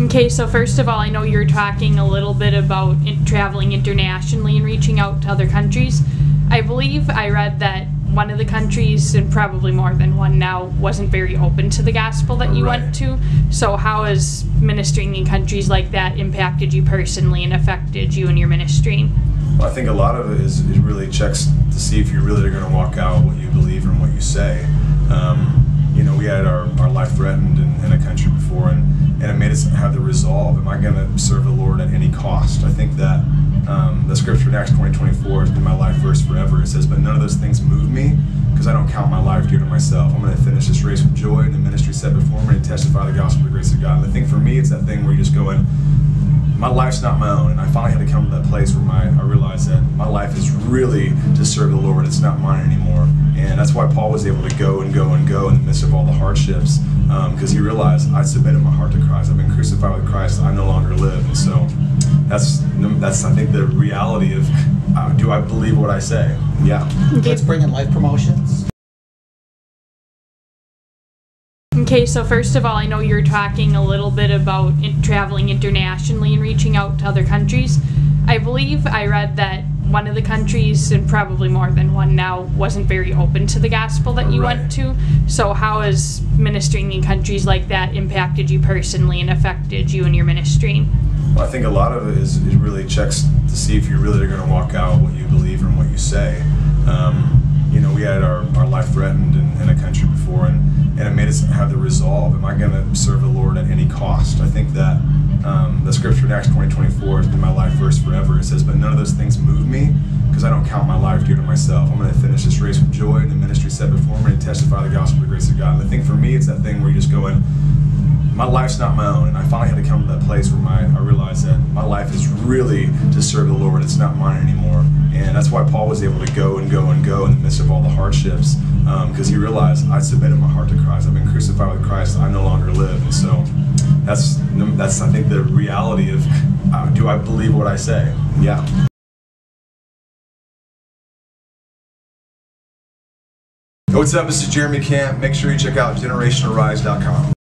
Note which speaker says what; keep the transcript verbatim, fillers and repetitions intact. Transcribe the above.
Speaker 1: Okay, so first of all, I know you're talking a little bit about in traveling internationally and reaching out to other countries. I believe I read that one of the countries, and probably more than one now, wasn't very open to the gospel that you
Speaker 2: Right.
Speaker 1: went to. So how has ministering in countries like that impacted you personally and affected you in your ministry?
Speaker 2: Well, I think a lot of it is, is really checks to see if you really are going to walk out what you believe and what you say. Um, you know, we had our, our life threatened in, in a country before, and, and it made us have the resolve, am I going to serve the Lord at any cost? I think that um, the scripture in Acts twenty twenty-four has been my life verse forever. It says, but none of those things move me, because I don't count my life dear to myself. I'm going to finish this race with joy and the ministry set before me and testify the gospel of the grace of God. And I think for me, it's that thing where you just go in, my life's not my own, and I finally had to come to that place where my I realized that my life is really to serve the Lord. It's not mine anymore, and that's why Paul was able to go and go and go in the midst of all the hardships, because um, he realized I submitted my heart to Christ. I've been crucified with Christ. I no longer live, and so that's that's I think the reality of uh, do I believe what I say? Yeah.
Speaker 3: Let's bring in life promotions.
Speaker 1: Okay, so first of all, I know you're talking a little bit about in traveling internationally and reaching out to other countries. I believe I read that one of the countries, and probably more than one now, wasn't very open to the gospel that you
Speaker 2: Right.
Speaker 1: went to. So how has ministering in countries like that impacted you personally and affected you in your ministry?
Speaker 2: Well, I think a lot of it is, is really checks to see if you really are going to walk out what you believe and what you say. Um, you know, we had our, our life threatened in, in a country before, and, and it made us have the resolve, am I going to serve the Lord at any cost? I think that um, the scripture in Acts twenty twenty-four has been my life verse forever. It says, but none of those things move me, because I don't count my life dear to myself. I'm going to finish this race with joy and the ministry set before me and testify the gospel of the grace of God. And I think for me, it's that thing where you just go in, my life's not my own, and I finally had to come to that place where my I realized that my life is really to serve the Lord. It's not mine anymore, and that's why Paul was able to go and go and go in the midst of all the hardships, because um, he realized I submitted my heart to Christ. I've been crucified with Christ. I no longer live, and so that's that's I think the reality of uh, do I believe what I say? Yeah. What's up? This is Jeremy Camp. Make sure you check out generational rise dot com.